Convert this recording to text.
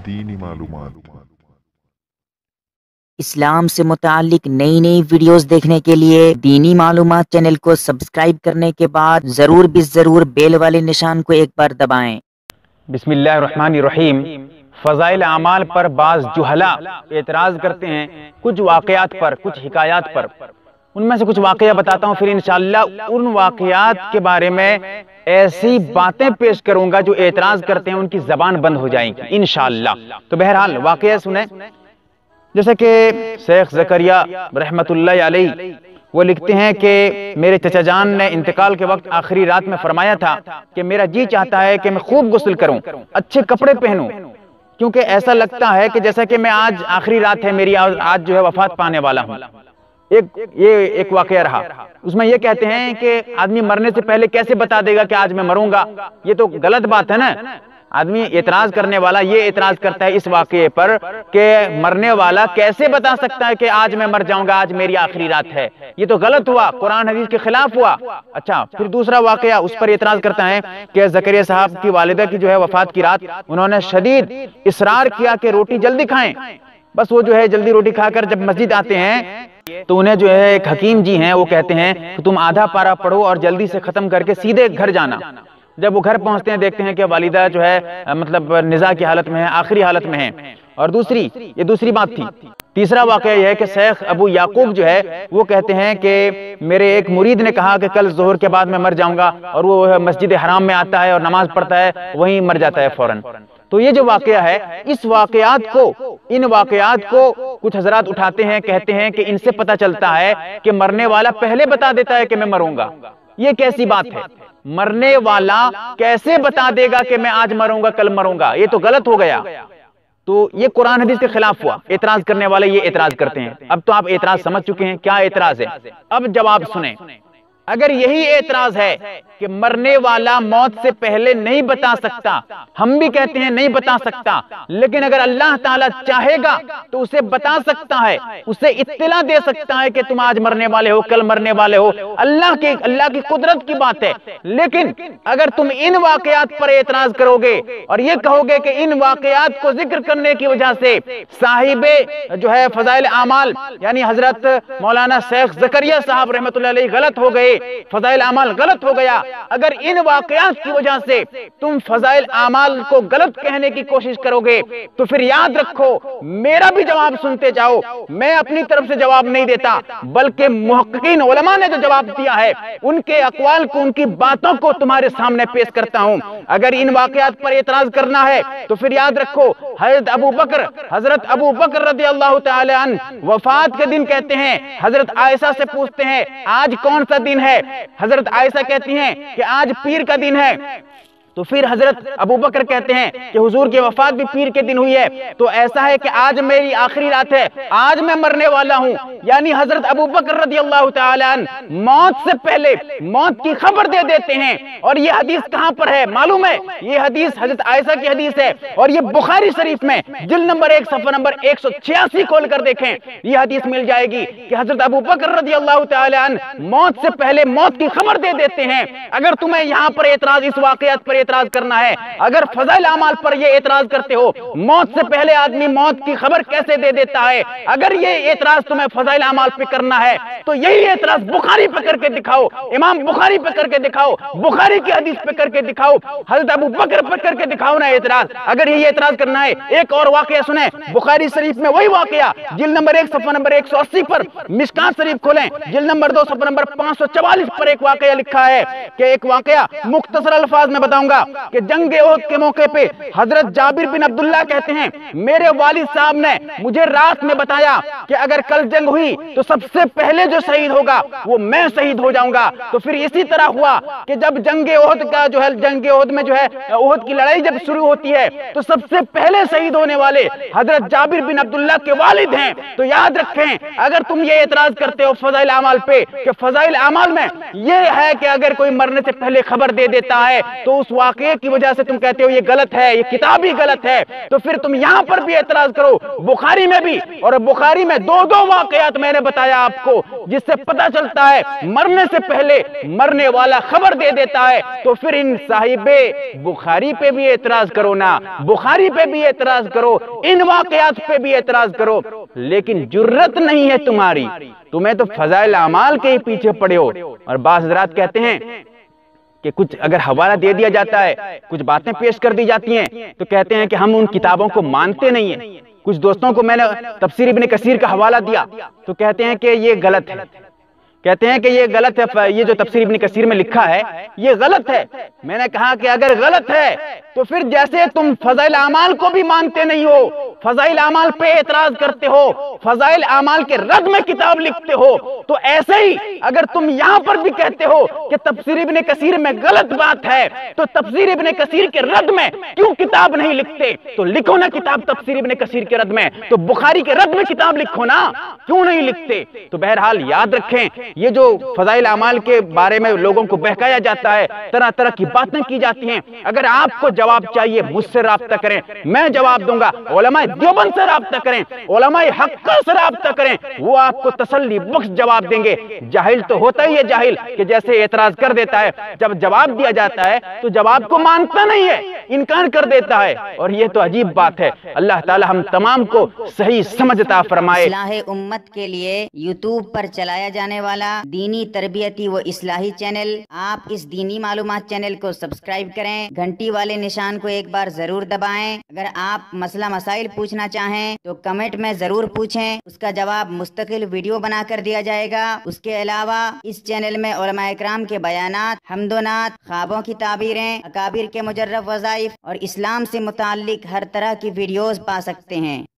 دینی معلومات۔ اسلام سے متعلق نئی نئی ویڈیوز دیکھنے کے لیے دینی معلومات چینل کو سبسکرائب کرنے کے بعد ضرور بیل والے نشان کو ایک بار دبائیں۔ بسم اللہ الرحمن الرحیم۔ فضائل اعمال پر بعض جہلا اعتراض کرتے ہیں کچھ واقعات پر، کچھ حکایات پر۔ ان میں سے کچھ واقعہ بتاتا ہوں، پھر انشاءاللہ ان واقعات کے بارے میں ایسی باتیں پیش کروں گا جو اعتراض کرتے ہیں ان کی زبان بند ہو جائیں گی انشاءاللہ۔ تو بہرحال واقعہ سنیں۔ جیسے کہ شیخ زکریا رحمت اللہ علیہ وہ لکھتے ہیں کہ میرے چچا جان نے انتقال کے وقت آخری رات میں فرمایا تھا کہ میرا جی چاہتا ہے کہ میں خوب غسل کروں، اچھے کپڑے پہنوں، کیونکہ ایسا لگتا ہے کہ جیسا کہ میں آج آخری رات ہے میری، آج جو ہے وفات پانے والا ہوں۔ یہ ایک واقعہ رہا۔ اس میں یہ کہتے ہیں کہ آدمی مرنے سے پہلے کیسے بتا دے گا کہ آج میں مروں گا؟ یہ تو غلط بات ہے نا۔ آدمی اعتراض کرنے والا یہ اعتراض کرتا ہے اس واقعے پر کہ مرنے والا کیسے بتا سکتا ہے کہ آج میں مر جاؤں گا، آج میری آخری رات ہے؟ یہ تو غلط ہوا، قرآن حدیث کے خلاف ہوا۔ اچھا، پھر دوسرا واقعہ اس پر اعتراض کرتا ہے کہ زکریا صاحب کی والدہ کی جو ہے وفات کی رات انہوں نے شدید اصرار کیا کہ روٹی جلدی کھائیں۔ بس وہ جو ہے جلدی روٹی کھا کر جب مسجد آتے ہیں تو انہیں جو ہے ایک حکیم جی ہیں وہ کہتے ہیں کہ تم آدھا پارہ پڑھو اور جلدی سے ختم کر کے سیدھے گھر جانا۔ جب وہ گھر پہنچتے ہیں دیکھتے ہیں کہ والدہ جو ہے مطلب نزاع کی حالت میں ہے، آخری حالت میں ہے۔ اور یہ دوسری بات تھی۔ تیسرا واقعہ یہ ہے کہ شیخ ابو یعقوب جو ہے وہ کہتے ہیں کہ میرے ایک مرید نے کہا کہ کل ظہر کے بعد میں مر جاؤں گا، اور وہ مسجد حرام میں آتا ہے اور نماز پڑھتا ہے، وہیں مر جاتا ہے فوراً۔ تو یہ جو واقعہ ہے، ان واقعات کو کچھ حضرات اٹھاتے ہیں، کہتے ہیں کہ ان سے پتہ چلتا ہے کہ مرنے والا پہلے بتا دیتا ہے کہ میں مروں گا۔ یہ کیسی بات ہے؟ مرنے والا کیسے بتا دے گا کہ میں آج مروں گا، کل مروں گا؟ یہ تو غلط ہو گیا۔ تو یہ قرآن حدیث کے خلاف ہوا۔ اعتراض کرنے والے یہ اعتراض کرتے ہیں۔ اب تو آپ اعتراض سمجھ چکے ہیں کیا اعتراض ہے۔ اب جواب سنیں۔ اگر یہی اعتراض ہے کہ مرنے والا موت سے پہلے نہیں بتا سکتا، ہم بھی کہتے ہیں نہیں بتا سکتا، لیکن اگر اللہ تعالیٰ چاہے گا تو اسے بتا سکتا ہے، اسے اطلاع دے سکتا ہے کہ تم آج مرنے والے ہو، کل مرنے والے ہو۔ اللہ کی قدرت کی بات ہے۔ لیکن اگر تم ان واقعات پر اعتراض کرو گے اور یہ کہو گے کہ ان واقعات کو ذکر کرنے کی وجہ سے صاحب جو ہے فضائل اعمال یعنی حضرت مولانا شیخ زکریا صاحب رحمۃ اللہ علیہ غلط ہو گئے، فضائل اعمال غلط ہو گیا، اگر ان واقعات کی وجہ سے تم فضائل اعمال کو غلط کہنے کی کوشش کرو گے تو پھر یاد رکھو میرا بھی جواب سنتے جاؤ۔ میں اپنی طرف سے جواب نہیں دیتا، بلکہ محققین علماء نے جو جواب دیا ہے ان کے اقوال کو، ان کی باتوں کو تمہارے سامنے پیش کرتا ہوں۔ اگر ان واقعات پر اعتراض کرنا ہے تو پھر یاد رکھو حضرت ابو بکر رضی اللہ تعالی عنہ وفات کے دن کہتے ہیں، حضرت عائشہ سے پوچھتے ہیں آج کون سا دن ہے؟ حضرت عائشہ کہتی ہیں کہ آج پیر کا دن ہے۔ تو پھر حضرت ابو بکر کہتے ہیں کہ حضور کی وفات بھی پیر کے دن ہوئی ہے، تو ایسا ہے کہ آج میری آخری رات ہے، آج میں مرنے والا ہوں۔ یعنی حضرت ابو بکر رضی اللہ تعالی عنہ موت سے پہلے موت کی خبر دے دیتے ہیں۔ اور یہ حدیث کہاں پر ہے معلوم ہے؟ یہ حدیث حضرت عائشہ کی حدیث ہے، اور یہ بخاری شریف میں جلد نمبر 1 صفحہ نمبر 186 کھول کر دیکھیں، یہ حدیث مل جائے گی کہ حضرت ابو بکر رضی اللہ تعالی عنہ موت سے پہلے موت کی خبر دے دیتے ہیں۔ اگر تمہیں یہاں پر اعتراض، اس واقعات پر اعتراض کرنا ہے، اگر فضائل اعمال پر یہ اعتراض کرتے ہو موت سے پہلے آدمی موت کی خبر کیسے دے دیتا ہے، اگر یہ اعتراض تمہیں فضائل اعمال پہ کرنا ہے تو یہی اعتراض بخاری پہ کر کے دکھاؤ، امام بخاری پہ کر کے دکھاؤ، بخاری کی حدیث پہ کر کے دکھاؤ، حضرت ابو بکر پہ کر کے دکھاؤ نا اعتراض۔ اگر یہی اعتراض کرنا ہے، ایک اور واقعہ سنیں، بخاری شریف میں وہی واقعہ جلد نمبر 1 صفحہ نمبر 180 پر، مشکات شریف کھولیں جلد نمبر 2 صفحہ نمبر 544 پر ایک واقعہ لکھا ہے کہ ایک واقعہ مختصر الفاظ میں بتاؤں گا کہ جنگ احد کے موقع پہ حضرت جابر بن عبداللہ کہتے ہیں میرے والد صاحب نے مجھے رات میں بتایا کہ اگر کل جنگ ہوئی تو سب سے پہلے جو شہید ہوگا وہ میں شہید ہو جاؤں گا۔ تو پھر اسی طرح ہوا کہ جب جنگ احد کا جو ہے، جنگ احد میں جو ہے احد کی لڑائی جب شروع ہوتی ہے تو سب سے پہلے شہید ہونے والے حضرت جابر بن عبداللہ کے والد ہیں۔ تو یاد رکھیں اگر تم یہ اعتراض کرتے ہو فضائل اعمال پہ کہ فضائل اعمال میں یہ ہے کہ اگر کوئی مرنے سے پہلے خبر دے دیتا ہے تو اس واقعے کی وجہ سے تم کہتے ہو یہ غلط ہے، یہ کتاب ہی غلط ہے، تو پھر تم یہاں پر بھی اعتراض کرو، بخاری میں بھی، اور بخاری میں دو واقعات میں نے بتایا آپ کو، جس سے پتہ چلتا ہے مرنے سے پہلے مرنے والا خبر دے دیتا ہے، تو پھر ان صاحب بخاری پہ بھی اعتراض کرو نا، بخاری پہ بھی اعتراض کرو، ان واقعات پہ بھی اعتراض کرو، لیکن جرت نہیں ہے تمہاری، تمہیں تو فضائل اعمال کے ہی پیچھے پڑے ہو۔ اور بعض حضرات کہتے ہیں کہ کچھ اگر حوالہ دے دیا جاتا ہے، کچھ باتیں پیش کر دی جاتی ہیں تو کہتے ہیں کہ ہم ان کتابوں کو مانتے نہیں ہیں۔ کچھ دوستوں کو میں نے تفسیر ابن کثیر کا حوالہ دیا تو کہتے ہیں کہ یہ غلط ہے، کہتے ہیں کہ یہ غلط ہے، یہ جو تفسیر ابن کثیر میں لکھا ہے یہ غلط ہے۔ میں نے کہا کہ اگر غلط ہے تو پھر جیسے تم فضائل اعمال کو بھی مانتے نہیں ہو، فضائل اعمال پہ اعتراض کرتے ہو، فضائل اعمال کے رد میں کتاب لکھتے ہو، تو ایسے ہی اگر تم یہاں پر بھی کہتے ہو کہ تفسیر ابن کثیر میں غلط بات ہے تو تفسیر ابن کثیر کے رد میں کیوں کتاب نہیں لکھتے؟ تو لکھو نا کتاب تفسیر ابن کثیر کے رد میں، تو بخاری کے رد میں کتاب لکھو نا، کیوں نہیں لکھتے؟ تو بہرحال یاد رکھیں، یہ جو فضائل اعمال کے بارے میں لوگوں کو بہکایا جاتا ہے، طرح طرح کی باتیں کی جاتی ہیں، اگر آپ کو جواب چاہیے مجھ سے رابطہ کریں، میں جواب دوں گا، علماء دیوبند سے رابطہ کریں، علماء حقہ سے رابطہ کریں، وہ آپ کو تسلی بخش جواب دیں گے۔ جاہل تو ہوتا ہی ہے جاہل کہ جیسے اعتراض کر دیتا ہے، جب جواب دیا جاتا ہے تو جواب کو مانتا نہیں ہے، انکار کر دیتا ہے، اور یہ تو عجیب بات ہے۔ اللہ تعالی ہم تمام کو صحیح سمجھ عطا فرمائے۔ اصلاح امت کے لیے یوٹیوب پر چلایا جانے والا دینی تربیتی و اصلاحی چینل، آپ اس دینی معلومات چینل کو سبسکرائب کریں، گھنٹی والے نشان کو ایک بار ضرور دبائیں۔ اگر آپ مسئلہ مسائل پوچھنا چاہیں تو کمنٹ میں ضرور پوچھیں، اس کا جواب مستقل ویڈیو بنا کر دیا جائے گا۔ اس کے علاوہ اس چینل میں علماء اکرام کے بیانات، حمد و نعت، خوابوں کی تعبیریں، اکابر کے مجرب وظائف اور اسلام سے متعلق ہر طرح کی ویڈیوز پا سکتے ہیں۔